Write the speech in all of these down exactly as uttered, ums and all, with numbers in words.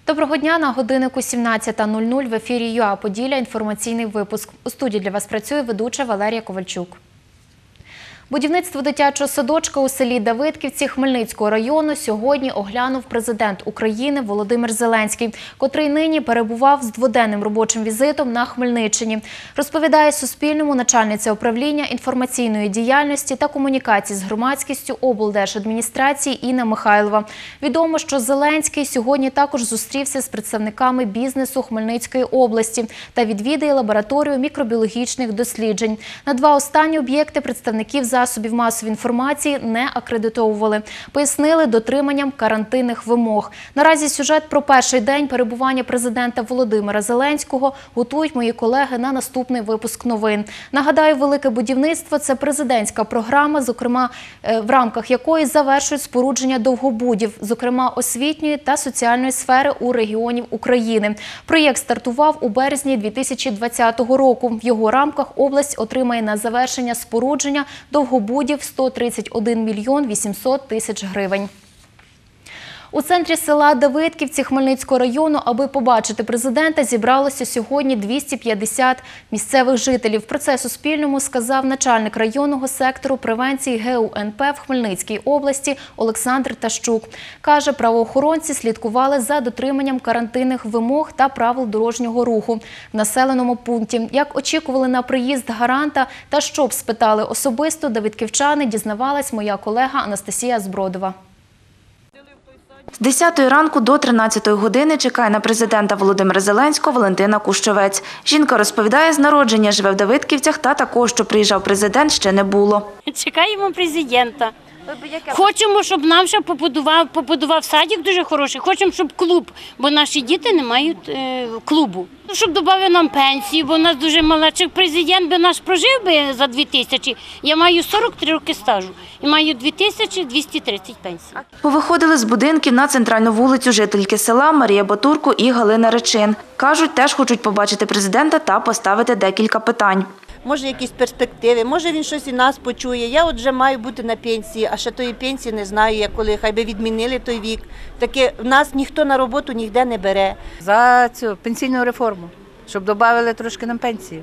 Доброго дня, на годиннику сімнадцята нуль нуль в ефірі ЮА Поділля, інформаційний випуск. У студії для вас працює ведуча Валерія Ковальчук. Будівництво дитячого садочка у селі Давидківці Хмельницького району сьогодні оглянув президент України Володимир Зеленський, котрий нині перебував з дводенним робочим візитом на Хмельниччині. Розповідає Суспільному начальниця управління інформаційної діяльності та комунікації з громадськістю облдержадміністрації Інна Михайлова. Відомо, що Зеленський сьогодні також зустрівся з представниками бізнесу Хмельницької області та відвідає лабораторію мікробіологічних досліджень. На два останні об'єкти представників засобів масової інформації не акредитовували. Пояснили дотриманням карантинних вимог. Наразі сюжет про перший день перебування президента Володимира Зеленського готують мої колеги на наступний випуск новин. Нагадаю, велике будівництво – це президентська програма, зокрема в рамках якої завершують спорудження довгобудів, зокрема освітньої та соціальної сфери у регіонів України. Проєкт стартував у березні дві тисячі двадцятого року. В його рамках область отримає на завершення спорудження довгобудів сто тридцять один мільйон вісімсот тисяч гривень. У центрі села Давидківці Хмельницького району, аби побачити президента, зібралося сьогодні двісті п'ятдесят місцевих жителів. Про це Суспільному сказав начальник районного сектору превенції Ге У Ен Пе в Хмельницькій області Олександр Тащук. Каже, правоохоронці слідкували за дотриманням карантинних вимог та правил дорожнього руху в населеному пункті. Як очікували на приїзд гаранта та що б спитали особисто давидківчани, дізнавалась моя колега Анастасія Збродова. З десятої ранку до тринадцятої години чекає на президента Володимира Зеленського Валентина Кущовець. Жінка розповідає, з народження живе в Давидківцях та такого, що приїжджав президент, ще не було. Чекаємо президента. Хочемо, щоб нам ще побудував, побудував садик дуже хороший, хочемо, щоб клуб, бо наші діти не мають е, клубу. Щоб додав нам пенсію, бо у нас дуже мала. Чи президент би наш прожив би за дві тисячі, я маю сорок три роки стажу і маю дві тисячі двісті тридцять пенсій. Повиходили з будинків на центральну вулицю жительки села Марія Батурко і Галина Речин. Кажуть, теж хочуть побачити президента та поставити декілька питань. Може, якісь перспективи, може він щось і нас почує. Я от вже маю бути на пенсії, а ще тої пенсії не знаю, я коли, хай би відмінили той вік. Таке в нас ніхто на роботу ніде не бере. За цю пенсійну реформу, щоб додали трошки нам пенсію.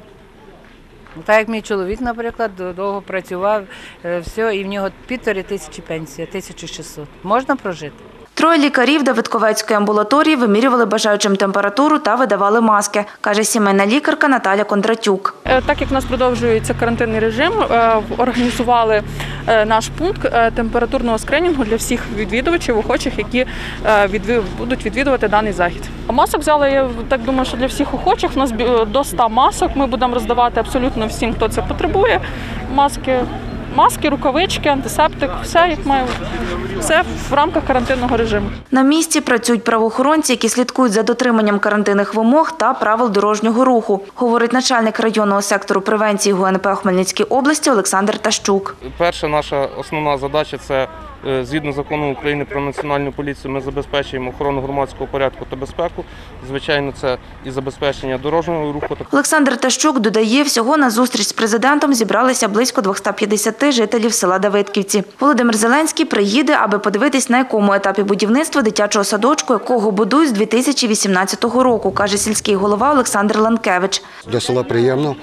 Так як мій чоловік, наприклад, довго працював, все, і в нього півтори тисячі пенсія, тисяча шістсот. Можна прожити? Троє лікарів Давидковецької амбулаторії вимірювали бажаючим температуру та видавали маски, каже сімейна лікарка Наталя Кондратюк. Так як в нас продовжується карантинний режим, організували наш пункт температурного скринінгу для всіх відвідувачів, охочих, які будуть відвідувати даний захід. Масок взяли, я так думаю, що для всіх охочих. У нас до ста масок, ми будемо роздавати абсолютно всім, хто це потребує. Маски. Маски, рукавички, антисептик, все як має, все в рамках карантинного режиму. На місці працюють правоохоронці, які слідкують за дотриманням карантинних вимог та правил дорожнього руху, говорить начальник районного сектору превенції Ге У Ен Пе у Хмельницькій області Олександр Тащук. Перша наша основна задача – це згідно закону України про національну поліцію ми забезпечуємо охорону громадського порядку та безпеку. Звичайно, це і забезпечення дорожнього руху. Олександр Тащук додає, всього на зустріч з президентом зібралися близько двохсот п'ятдесят жителів села Давидківці. Володимир Зеленський приїде, аби подивитись, на якому етапі будівництва дитячого садочку, якого будують з дві тисячі вісімнадцятого року, каже сільський голова Олександр Ланкевич. Для села приємно,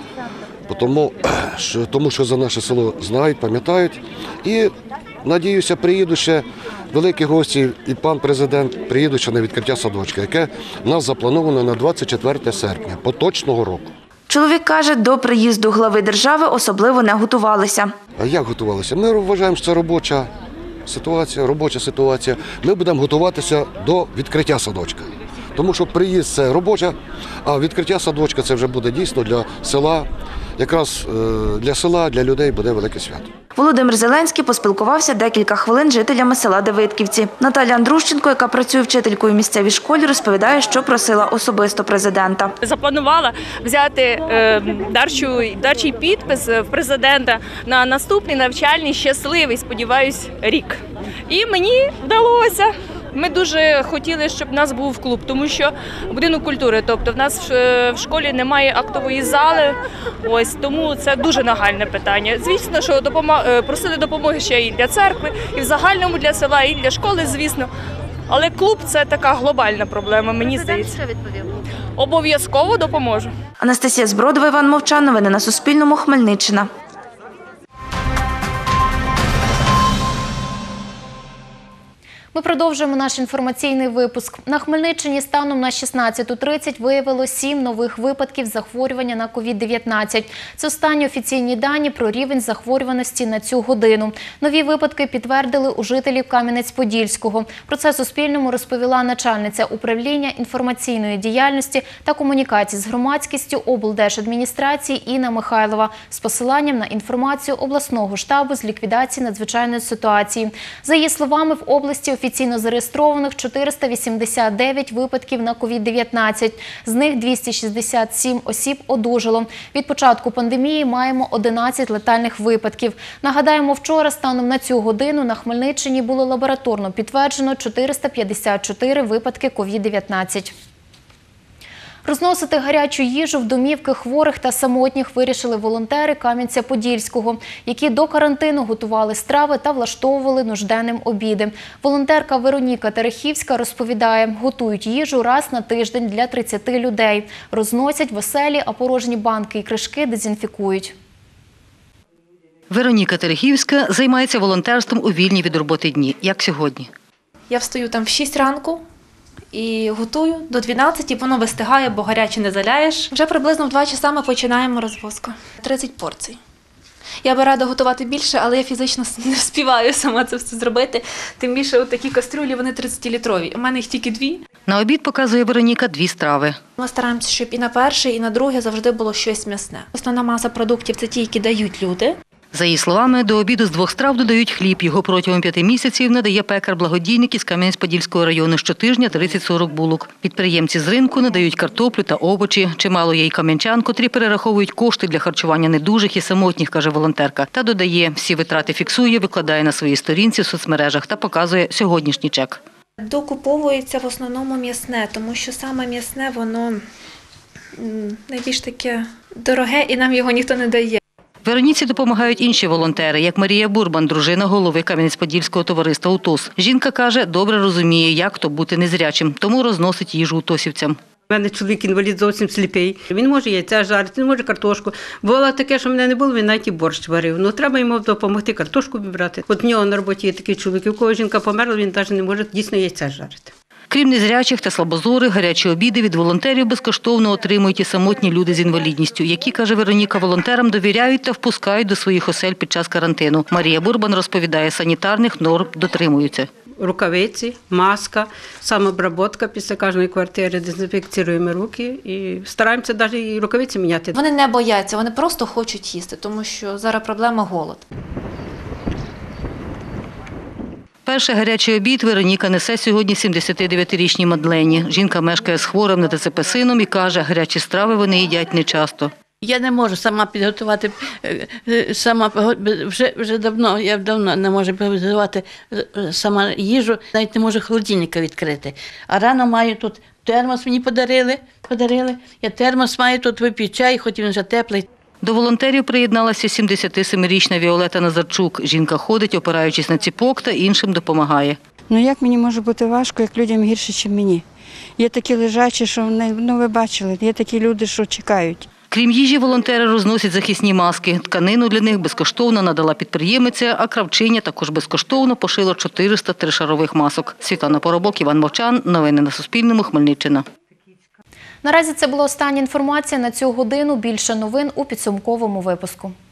тому що, тому що за наше село знають, пам'ятають. І, надіюся, приїдуть ще великі гості, і пан президент приїде ще на відкриття садочка, яке в нас заплановано на двадцять четверте серпня поточного року. Чоловік каже, до приїзду глави держави особливо не готувалися. А як готувалися? Ми вважаємо, що це робоча ситуація, робоча ситуація. Ми будемо готуватися до відкриття садочка. Тому що приїзд – це робоча, а відкриття садочка – це вже буде дійсно для села. Якраз для села, для людей буде велике свято. Володимир Зеленський поспілкувався декілька хвилин з жителями села Давидківці. Наталя Андрущенко, яка працює вчителькою в місцевій школі, розповідає, що просила особисто президента. Запланувала взяти е, дарчу, дарчий підпис в президента на наступний навчальний щасливий, сподіваюсь, рік. І мені вдалося. Ми дуже хотіли, щоб в нас був клуб, тому що будинок культури, тобто в нас в школі немає актової зали, ось тому це дуже нагальне питання. Звісно, що допомог, просили допомоги ще і для церкви, і в загальному для села, і для школи, звісно. Але клуб – це така глобальна проблема, мені здається. Що відповів? Обов'язково допоможу. Анастасія Збродова, Іван Мовчан. Новини на Суспільному. Хмельниччина. Ми продовжуємо наш інформаційний випуск. На Хмельниччині станом на шістнадцяту тридцять виявило сім нових випадків захворювання на ковід дев'ятнадцять. Це останні офіційні дані про рівень захворюваності на цю годину. Нові випадки підтвердили у жителів Кам'янець-Подільського. Про це Суспільному розповіла начальниця управління інформаційної діяльності та комунікацій з громадськістю облдержадміністрації Інна Михайлова з посиланням на інформацію обласного штабу з ліквідації надзвичайної ситуації. За її словами, в області офіційно зареєстрованих чотириста вісімдесят дев'ять випадків на ковід дев'ятнадцять. З них двісті шістдесят сім осіб одужало. Від початку пандемії маємо одинадцять летальних випадків. Нагадаємо, вчора станом на цю годину на Хмельниччині було лабораторно підтверджено чотириста п'ятдесят чотири випадки ковід дев'ятнадцять. Розносити гарячу їжу в домівки хворих та самотніх вирішили волонтери Кам'янця-Подільського, які до карантину готували страви та влаштовували нужденним обіди. Волонтерка Вероніка Терехівська розповідає, готують їжу раз на тиждень для тридцяти людей. Розносять в оселі, а порожні банки і кришки дезінфікують. Вероніка Терехівська займається волонтерством у вільні від роботи дні, як сьогодні. Я встаю там в шість ранку і готую до дванадцяти, воно вистигає, бо гаряче не заляєш. Вже приблизно в два часа ми починаємо розвозку. тридцять порцій. Я би рада готувати більше, але я фізично не вспіваю сама це все зробити. Тим більше от такі кастрюлі, вони тридцятилітрові. У мене їх тільки дві. На обід показує Вероніка дві страви. Ми стараємося, щоб і на перше, і на друге завжди було щось м'ясне. Основна маса продуктів – це ті, які дають люди. За її словами, до обіду з двох страв додають хліб. Його протягом п'яти місяців надає пекар-благодійник із Кам'янець-Подільського району. Щотижня тридцять-сорок булок. Підприємці з ринку надають картоплю та овочі. Чимало є й кам'янчан, котрі перераховують кошти для харчування недужих і самотніх, каже волонтерка. Та додає, всі витрати фіксує, викладає на своїй сторінці в соцмережах та показує сьогоднішній чек. Докуповується в основному м'ясне, тому що саме м'ясне, воно найбільш таке дороге і нам його ніхто не дає. Вероніці допомагають інші волонтери, як Марія Бурбан, дружина голови Кам'янець-Подільського товариства «УТОС». Жінка каже, добре розуміє, як то бути незрячим, тому розносить їжу утосівцям. У мене чоловік інвалід зовсім сліпий. Він може яйця жарити, він може картошку. Було таке, що мене не було, він навіть і борщ варив. Ну, треба йому допомогти картошку вибрати. От в нього на роботі є такий чоловік, у кого жінка померла, він навіть не може дійсно яйця жарити. Крім незрячих та слабозорих, гарячі обіди від волонтерів безкоштовно отримують і самотні люди з інвалідністю, які, каже Вероніка, волонтерам довіряють та впускають до своїх осель під час карантину. Марія Бурбан розповідає, санітарних норм дотримуються. Рукавиці, маска, самообробка після кожної квартири, дезінфекціруємо руки і стараємося навіть і рукавиці міняти. Вони не бояться, вони просто хочуть їсти, тому що зараз проблема голод. Перший гарячий обід Вероніка несе сьогодні сімдесятидев'ятирічній Мадлені. Жінка мешкає з хворим на ДЦП сином і каже, гарячі страви вони їдять нечасто. Я не можу сама підготувати, сама вже, вже давно, я давно не можу підготувати сама їжу, навіть не можу холодильника відкрити. А рано маю тут термос, мені подарили, подарили. Я термос маю, тут вип'ю чай, хоч він вже теплий. До волонтерів приєдналася сімдесятисемирічна Віолета Назарчук. Жінка ходить, опираючись на ціпок, та іншим допомагає. Ну як мені може бути важко, як людям гірше, ніж мені? Є такі лежачі, що вони, ну ви бачили, є такі люди, що чекають. Крім їжі, волонтери розносять захисні маски. Тканину для них безкоштовно надала підприємиця, а кравчиня також безкоштовно пошила чотириста тришарових масок. Світлана Поробок, Іван Мовчан. Новини на Суспільному. Хмельниччина. Наразі це була остання інформація на цю годину. Більше новин у підсумковому випуску.